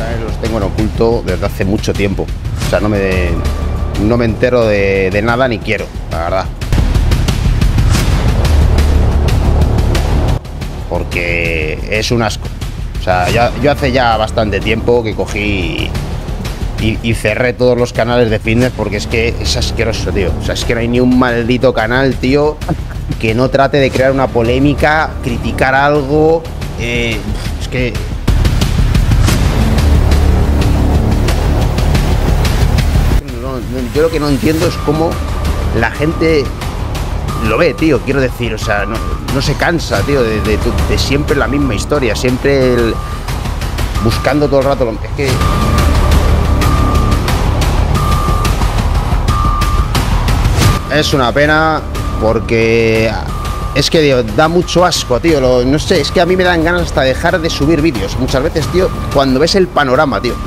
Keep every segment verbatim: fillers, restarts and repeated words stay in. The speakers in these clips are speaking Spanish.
canales los tengo en oculto desde hace mucho tiempo. O sea, no me, no me entero de, de nada ni quiero, la verdad. Porque es un asco. O sea, ya, yo hace ya bastante tiempo que cogí y, y cerré todos los canales de fitness porque es que es asqueroso, tío. O sea, es que no hay ni un maldito canal, tío, que no trate de crear una polémica, criticar algo. Eh, es que... No, no, yo lo que no entiendo es cómo la gente lo ve, tío, quiero decir, o sea, no, no se cansa, tío, de, de, de siempre la misma historia, siempre el, buscando todo el rato. Es que... Es una pena porque es que, tío, da mucho asco, tío, lo, no sé, es que a mí me dan ganas hasta dejar de subir vídeos muchas veces, tío, cuando ves el panorama, tío.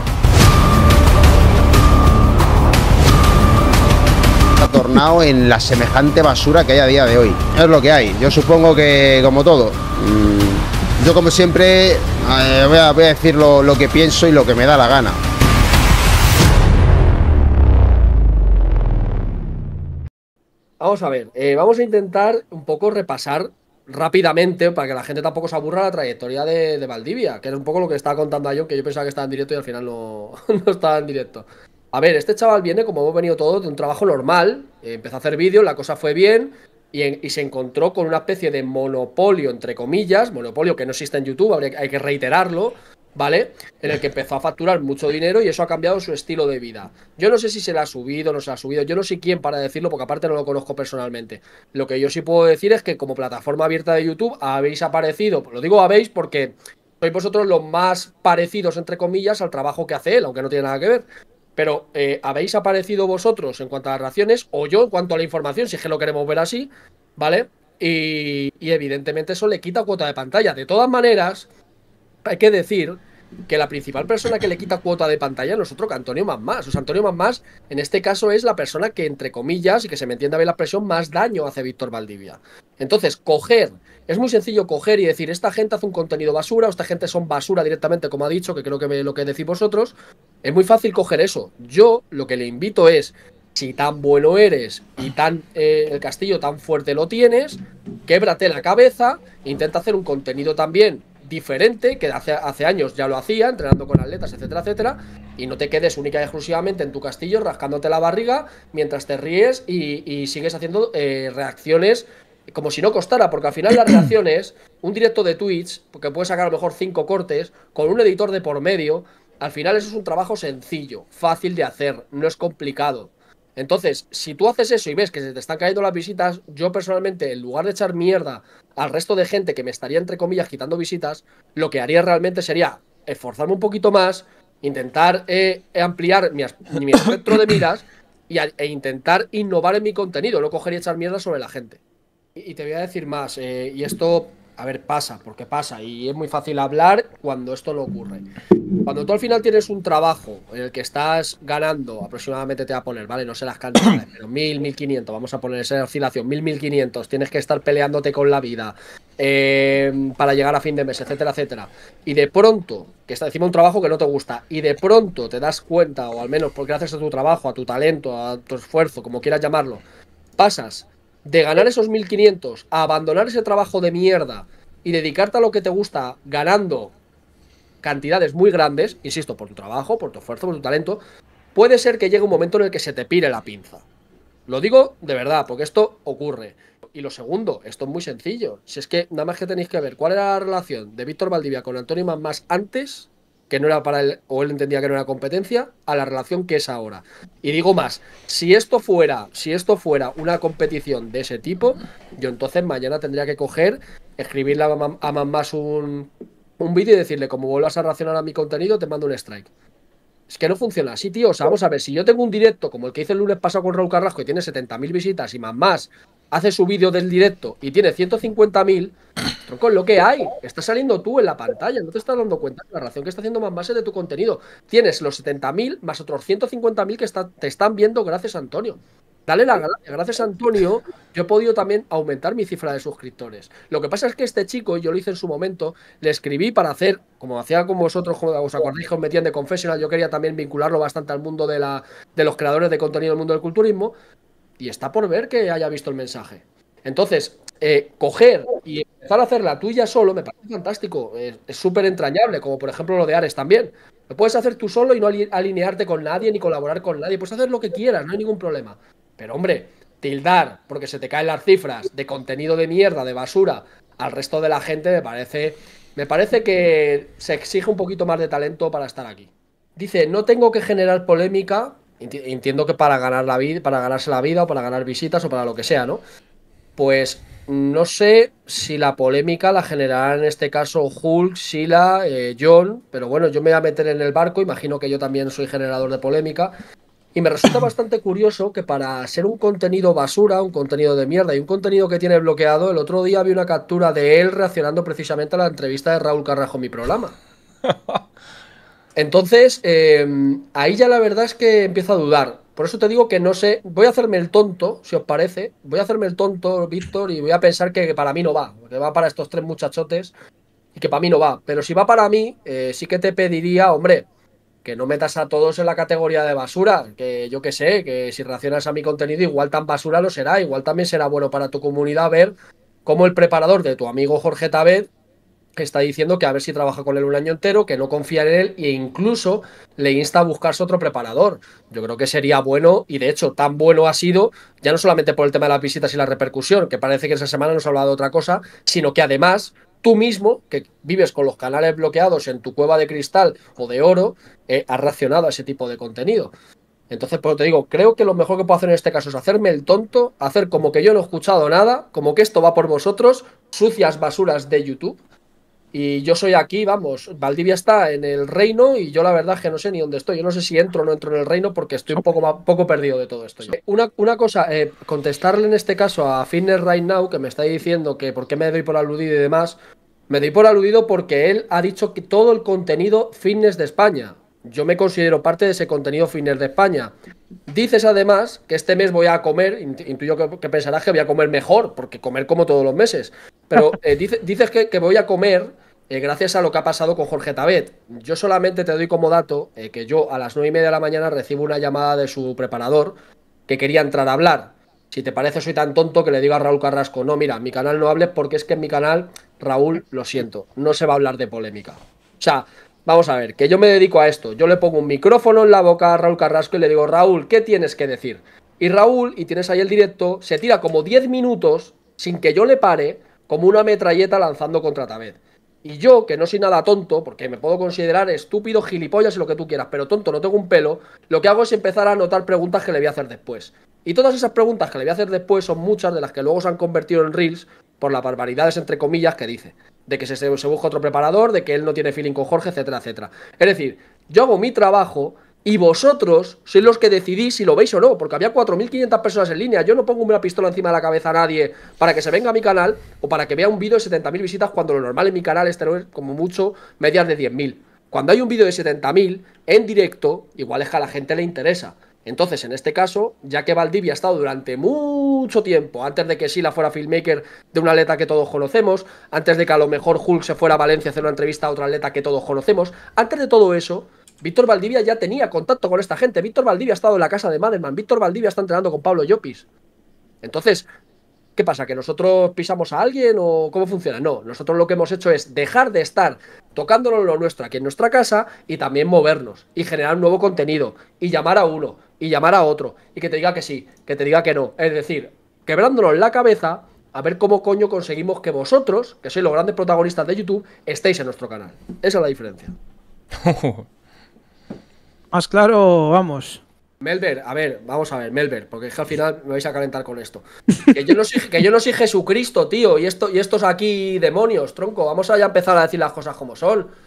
Tornado en la semejante basura que hay a día de hoy. Es lo que hay. Yo supongo que, como todo, mmm, yo como siempre eh, voy, a, voy a decir lo, lo que pienso y lo que me da la gana. Vamos a ver, eh, vamos a intentar un poco repasar rápidamente, para que la gente tampoco se aburra, la trayectoria de, de Valdivia, que era un poco lo que estaba contando yo, que yo pensaba que estaba en directo y al final no, no estaba en directo. A ver, este chaval viene, como hemos venido todos, de un trabajo normal, eh, empezó a hacer vídeos, la cosa fue bien, y, en, y se encontró con una especie de monopolio, entre comillas, monopolio que no existe en YouTube, habría, hay que reiterarlo, ¿vale? En el que empezó a facturar mucho dinero y eso ha cambiado su estilo de vida. Yo no sé si se le ha subido o no se le ha subido, yo no sé quién para decirlo, porque aparte no lo conozco personalmente. Lo que yo sí puedo decir es que como plataforma abierta de YouTube habéis aparecido, lo digo habéis porque sois vosotros los más parecidos, entre comillas, al trabajo que hace él, aunque no tiene nada que ver. Pero eh, habéis aparecido vosotros en cuanto a las reacciones, o yo en cuanto a la información, si es que lo queremos ver así, ¿vale? Y, y evidentemente eso le quita cuota de pantalla. De todas maneras, hay que decir que la principal persona que le quita cuota de pantalla no es otro que Antonio Mamás. O sea, Antonio Mamás, en este caso, es la persona que, entre comillas, y que se me entienda bien la expresión, más daño hace Víctor Valdivia. Entonces, coger, es muy sencillo coger y decir, esta gente hace un contenido basura, o esta gente son basura directamente, como ha dicho, que creo que me, lo que decís vosotros. Es muy fácil coger eso. Yo lo que le invito es, si tan bueno eres y tan eh, el castillo tan fuerte lo tienes, québrate la cabeza, intenta hacer un contenido también diferente, que hace, hace años ya lo hacía, entrenando con atletas, etcétera, etcétera, y no te quedes única y exclusivamente en tu castillo rascándote la barriga mientras te ríes y, y sigues haciendo eh, reacciones como si no costara, porque al final las reacciones, un directo de Twitch, porque puedes sacar a lo mejor cinco cortes, con un editor de por medio, al final eso es un trabajo sencillo, fácil de hacer, no es complicado. Entonces, si tú haces eso y ves que se te están cayendo las visitas, yo personalmente, en lugar de echar mierda al resto de gente que me estaría, entre comillas, quitando visitas, lo que haría realmente sería esforzarme un poquito más, intentar eh, ampliar mi, mi espectro de miras y, e intentar innovar en mi contenido, no coger y echar mierda sobre la gente. Y, y te voy a decir más, eh, y esto, a ver, pasa, porque pasa, y es muy fácil hablar cuando esto no ocurre. Cuando tú al final tienes un trabajo en el que estás ganando, aproximadamente te va a poner, ¿vale? No sé las cantidades, pero mil, mil quinientos, vamos a poner esa oscilación, mil, mil quinientos, tienes que estar peleándote con la vida eh, para llegar a fin de mes, etcétera, etcétera. Y de pronto, que está encima un trabajo que no te gusta, y de pronto te das cuenta, o al menos porque gracias a tu trabajo, a tu talento, a tu esfuerzo, como quieras llamarlo, pasas de ganar esos mil quinientos a abandonar ese trabajo de mierda y dedicarte a lo que te gusta ganando cantidades muy grandes, insisto, por tu trabajo, por tu esfuerzo, por tu talento, puede ser que llegue un momento en el que se te pire la pinza. Lo digo de verdad, porque esto ocurre. Y lo segundo, esto es muy sencillo. Si es que nada más que tenéis que ver cuál era la relación de Víctor Valdivia con Antonio Mamás antes, que no era para él, o él entendía que no era competencia, a la relación que es ahora. Y digo más, si esto fuera, si esto fuera una competición de ese tipo, yo entonces mañana tendría que coger, escribirle a, Mam a Mamás un... un vídeo y decirle, como vuelvas a reaccionar a mi contenido, te mando un strike. Es que no funciona así, tío. O sea, vamos a ver, si yo tengo un directo como el que hice el lunes pasado con Raúl Carrasco y tiene setenta mil visitas y más más, hace su vídeo del directo y tiene ciento cincuenta mil, tronco, es lo que hay. Estás saliendo tú en la pantalla, no te estás dando cuenta de la relación que está haciendo más más es de tu contenido. Tienes los setenta mil más otros ciento cincuenta mil que está, te están viendo gracias a Antonio. Dale las gracias. Gracias a Antonio, yo he podido también aumentar mi cifra de suscriptores. Lo que pasa es que este chico, yo lo hice en su momento, le escribí para hacer, como hacía con vosotros, como os acordáis que os metían de Confessional, yo quería también vincularlo bastante al mundo de, la, de los creadores de contenido del mundo del culturismo, y está por ver que haya visto el mensaje. Entonces, eh, coger y empezar a hacer la tuya solo me parece fantástico, es súper entrañable, como por ejemplo lo de Ares también. Lo puedes hacer tú solo y no alinearte con nadie ni colaborar con nadie, puedes hacer lo que quieras, no hay ningún problema. Pero hombre, tildar porque se te caen las cifras de contenido de mierda, de basura, al resto de la gente me parece, me parece que se exige un poquito más de talento para estar aquí. Dice, no tengo que generar polémica, entiendo que para ganar la vida, para ganarse la vida o para ganar visitas o para lo que sea, ¿no? Pues no sé si la polémica la generará en este caso Hulk, Sheila, eh, John, pero bueno, yo me voy a meter en el barco, imagino que yo también soy generador de polémica. Y me resulta bastante curioso que para ser un contenido basura, un contenido de mierda y un contenido que tiene bloqueado, el otro día vi una captura de él reaccionando precisamente a la entrevista de Raúl Carrasco en mi programa. Entonces, eh, ahí ya la verdad es que empiezo a dudar. Por eso te digo que no sé, voy a hacerme el tonto, si os parece, voy a hacerme el tonto, Víctor, y voy a pensar que para mí no va, que va para estos tres muchachotes y que para mí no va. Pero si va para mí, eh, sí que te pediría, hombre, que no metas a todos en la categoría de basura, que yo qué sé, que si reaccionas a mi contenido igual tan basura lo será, igual también será bueno para tu comunidad ver cómo el preparador de tu amigo Jorge Tabet está diciendo que a ver si trabaja con él un año entero, que no confía en él e incluso le insta a buscarse otro preparador. Yo creo que sería bueno y de hecho tan bueno ha sido, ya no solamente por el tema de las visitas y la repercusión, que parece que esa semana nos ha hablado de otra cosa, sino que además tú mismo, que vives con los canales bloqueados en tu cueva de cristal o de oro, eh, has reaccionado a ese tipo de contenido. Entonces, pues te digo, creo que lo mejor que puedo hacer en este caso es hacerme el tonto, hacer como que yo no he escuchado nada, como que esto va por vosotros, sucias basuras de YouTube. Y yo soy aquí, vamos, Valdivia está en el reino y yo la verdad es que no sé ni dónde estoy. Yo no sé si entro o no entro en el reino porque estoy un poco, más, poco perdido de todo esto. Una, una cosa, eh, contestarle en este caso a Fitness Right Now, que me está diciendo que por qué me doy por aludido y demás. Me doy por aludido porque él ha dicho que todo el contenido fitness de España. Yo me considero parte de ese contenido fitness de España. Dices además que este mes voy a comer, intuyo que, que pensarás que voy a comer mejor, porque comer como todos los meses. Pero eh, dice, dices que, que voy a comer eh, gracias a lo que ha pasado con Jorge Tabet. Yo solamente te doy como dato eh, que yo a las nueve y media de la mañana recibo una llamada de su preparador que quería entrar a hablar. Si te parece, soy tan tonto que le digo a Raúl Carrasco, no, mira, en mi canal no hables porque es que en mi canal, Raúl, lo siento, no se va a hablar de polémica. O sea, vamos a ver, que yo me dedico a esto, yo le pongo un micrófono en la boca a Raúl Carrasco y le digo, Raúl, ¿qué tienes que decir? Y Raúl, y tienes ahí el directo, se tira como diez minutos sin que yo le pare, como una metralleta lanzando contra Tabet. Y yo, que no soy nada tonto, porque me puedo considerar estúpido, gilipollas y lo que tú quieras, pero tonto no tengo un pelo, lo que hago es empezar a anotar preguntas que le voy a hacer después. Y todas esas preguntas que le voy a hacer después son muchas de las que luego se han convertido en reels por las barbaridades, entre comillas, que dice. De que se, se busca otro preparador, de que él no tiene feeling con Jorge, etcétera, etcétera. Es decir, yo hago mi trabajo y vosotros sois los que decidís si lo veis o no, porque había cuatro mil quinientas personas en línea. Yo no pongo una pistola encima de la cabeza a nadie para que se venga a mi canal o para que vea un vídeo de setenta mil visitas cuando lo normal en mi canal es tener como mucho medias de diez mil. Cuando hay un vídeo de setenta mil en directo, igual es que a la gente le interesa. Entonces, en este caso, ya que Valdivia ha estado durante mucho tiempo, antes de que Sila fuera filmmaker de un atleta que todos conocemos, antes de que a lo mejor Hulk se fuera a Valencia a hacer una entrevista a otro atleta que todos conocemos, antes de todo eso, Víctor Valdivia ya tenía contacto con esta gente. Víctor Valdivia ha estado en la casa de Madelman, Víctor Valdivia está entrenando con Pablo Llopis. Entonces, ¿qué pasa? ¿Que nosotros pisamos a alguien o cómo funciona? No, nosotros lo que hemos hecho es dejar de estar tocándonos lo nuestro aquí en nuestra casa y también movernos y generar un nuevo contenido y llamar a uno y llamar a otro y que te diga que sí, que te diga que no. Es decir, quebrándonos la cabeza a ver cómo coño conseguimos que vosotros, que sois los grandes protagonistas de YouTube, estéis en nuestro canal. Esa es la diferencia. Más claro, vamos. Melber, a ver, vamos a ver, Melber, porque es que al final me vais a calentar con esto. Que yo no soy, que yo no soy Jesucristo, tío, y, esto, y estos aquí demonios, tronco. Vamos a ya empezar a decir las cosas como son.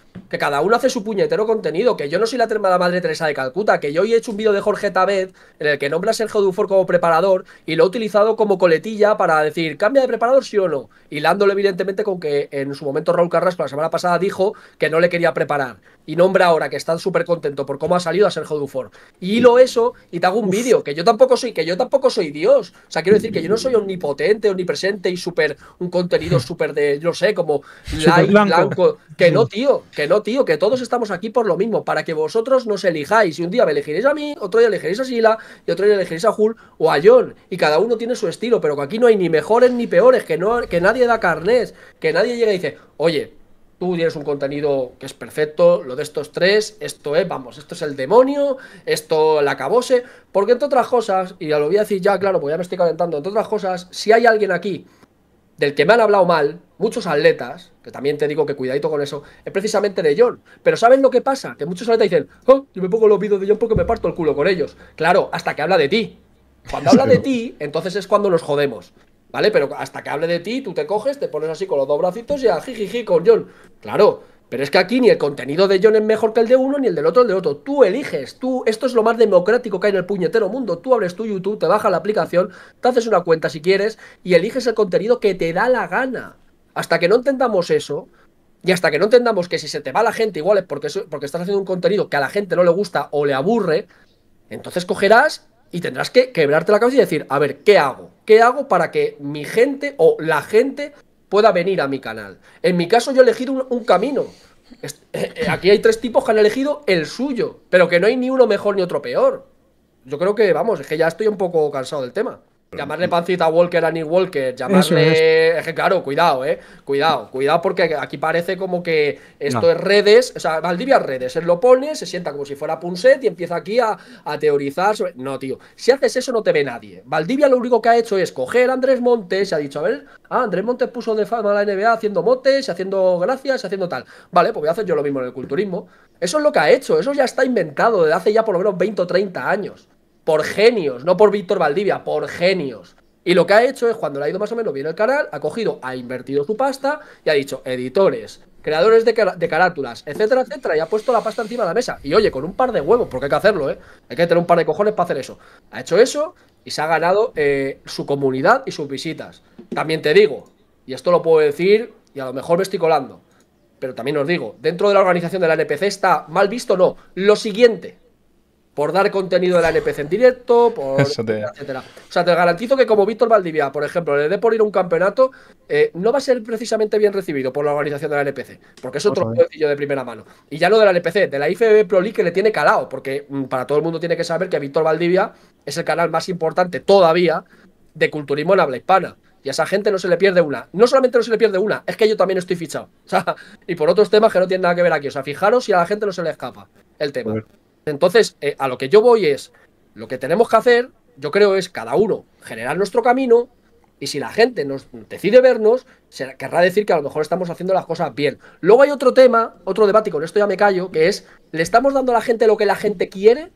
Que cada uno hace su puñetero contenido. Que yo no soy la, la madre Teresa de Calcuta. Que yo hoy he hecho un vídeo de Jorge Tabet en el que nombra a Sergio Dufour como preparador y lo he utilizado como coletilla para decir, ¿cambia de preparador sí o no? Hilándolo evidentemente con que en su momento Raúl Carrasco la semana pasada dijo que no le quería preparar. Y nombra ahora que están súper contento por cómo ha salido a Sergio Dufour. Y hilo eso y te hago un vídeo. Que yo tampoco soy, que yo tampoco soy Dios. O sea, quiero decir que yo no soy omnipotente, omnipresente y súper, un contenido súper de, no sé, como light, blanco. blanco. Que no, tío, que no, tío, que todos estamos aquí por lo mismo, para que vosotros nos elijáis. Y un día me elegiréis a mí, otro día elegiréis a Sila, y otro día elegiréis a Hul o a John. Y cada uno tiene su estilo, pero que aquí no hay ni mejores ni peores, que, no, que nadie da carnés, que nadie llega y dice, oye, tú tienes un contenido que es perfecto, lo de estos tres, esto es, vamos, esto es el demonio, esto la acabose, porque entre otras cosas, y ya lo voy a decir ya, claro, porque ya me estoy calentando, entre otras cosas, si hay alguien aquí del que me han hablado mal, muchos atletas, que también te digo que cuidadito con eso, es precisamente de John. Pero ¿saben lo que pasa? Que muchos atletas dicen, oh, yo me pongo los vídeos de John porque me parto el culo con ellos. Claro, hasta que habla de ti. Cuando habla de ti, entonces es cuando nos jodemos. ¿Vale? Pero hasta que hable de ti, tú te coges, te pones así con los dos bracitos y a jijiji con John. Claro, pero es que aquí ni el contenido de John es mejor que el de uno, ni el del otro el del otro. Tú eliges, tú, esto es lo más democrático que hay en el puñetero mundo. Tú abres tu YouTube, te bajas la aplicación, te haces una cuenta si quieres y eliges el contenido que te da la gana. Hasta que no entendamos eso, y hasta que no entendamos que si se te va la gente igual es porque, porque estás haciendo un contenido que a la gente no le gusta o le aburre, entonces cogerás y tendrás que quebrarte la cabeza y decir, a ver, ¿qué hago? ¿Qué hago para que mi gente o la gente pueda venir a mi canal? En mi caso yo he elegido un, un camino. Aquí hay tres tipos que han elegido el suyo, pero que no hay ni uno mejor ni otro peor. Yo creo que, vamos, es que ya estoy un poco cansado del tema. Llamarle pancita Walker a Nick Walker, llamarle... Es que claro, cuidado, eh. Cuidado, cuidado porque aquí parece como que esto no. es redes, o sea, Valdivia es redes. Él lo pone, se sienta como si fuera Punset y empieza aquí a, a teorizar sobre... No, tío, si haces eso no te ve nadie. Valdivia lo único que ha hecho es coger a Andrés Montes y ha dicho, a ver, ah, Andrés Montes puso de fama a la N B A haciendo motes, haciendo gracias, haciendo tal. Vale, pues voy a hacer yo lo mismo en el culturismo. Eso es lo que ha hecho, eso ya está inventado desde hace ya por lo menos veinte o treinta años. Por genios, no por Víctor Valdivia, por genios. Y lo que ha hecho es, cuando le ha ido más o menos bien el canal, ha cogido, ha invertido su pasta y ha dicho, editores, creadores de, de carátulas, etcétera, etcétera, y ha puesto la pasta encima de la mesa. Y oye, con un par de huevos, porque hay que hacerlo, ¿eh? Hay que tener un par de cojones para hacer eso. Ha hecho eso y se ha ganado eh, su comunidad y sus visitas. También te digo, y esto lo puedo decir, y a lo mejor me estoy colando, pero también os digo, dentro de la organización de la N P C está mal visto, no. Lo siguiente, por dar contenido de la N P C en directo, por te... etcétera. O sea, te garantizo que como Víctor Valdivia, por ejemplo, le dé por ir a un campeonato, eh, no va a ser precisamente bien recibido por la organización de la N P C, porque eso te lo puedo decir yo de primera mano. Y ya no de la N P C, de la I F B B Pro League, que le tiene calado, porque mmm, para todo el mundo tiene que saber que Víctor Valdivia es el canal más importante todavía de culturismo en habla hispana. Y a esa gente no se le pierde una. No solamente no se le pierde una, es que yo también estoy fichado. O sea, y por otros temas que no tienen nada que ver aquí. O sea, fijaros si a la gente no se le escapa el tema. Entonces, eh, a lo que yo voy es, lo que tenemos que hacer, yo creo, es cada uno generar nuestro camino, y si la gente nos decide vernos, se querrá decir que a lo mejor estamos haciendo las cosas bien. Luego hay otro tema, otro debate, y con esto ya me callo, que es, ¿le estamos dando a la gente lo que la gente quiere?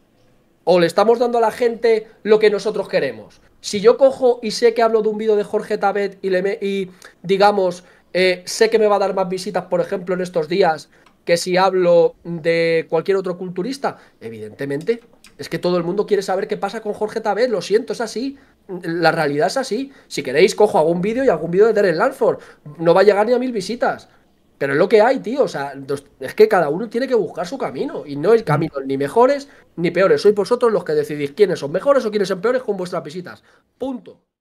¿O le estamos dando a la gente lo que nosotros queremos? Si yo cojo y sé que hablo de un vídeo de Jorge Tabet y, le me, y digamos, eh, sé que me va a dar más visitas, por ejemplo, en estos días, que si hablo de cualquier otro culturista, evidentemente, es que todo el mundo quiere saber qué pasa con Jorge Tabet, lo siento, es así, la realidad es así. Si queréis, cojo algún vídeo y algún vídeo de Terence Lansford, no va a llegar ni a mil visitas, pero es lo que hay, tío, o sea, es que cada uno tiene que buscar su camino, y no hay caminos ni mejores ni peores, sois vosotros los que decidís quiénes son mejores o quiénes son peores con vuestras visitas, punto.